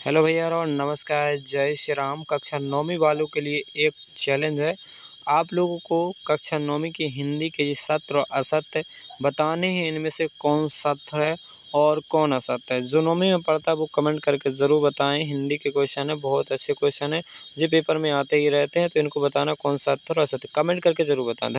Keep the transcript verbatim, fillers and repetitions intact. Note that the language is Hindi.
हेलो भैया और नमस्कार, जय श्री राम। कक्षा नौवीं वालों के लिए एक चैलेंज है। आप लोगों को कक्षा नौवीं की हिंदी के सत्य और असत्य बताने हैं। इनमें से कौन सत्य है और कौन असत्य है। जो नौवीं में पढ़ता है वो कमेंट करके ज़रूर बताएं। हिंदी के क्वेश्चन है, बहुत अच्छे क्वेश्चन है, जो पेपर में आते ही रहते हैं, तो इनको बताना कौन सत्य और असत्य कमेंट करके ज़रूर बताएं।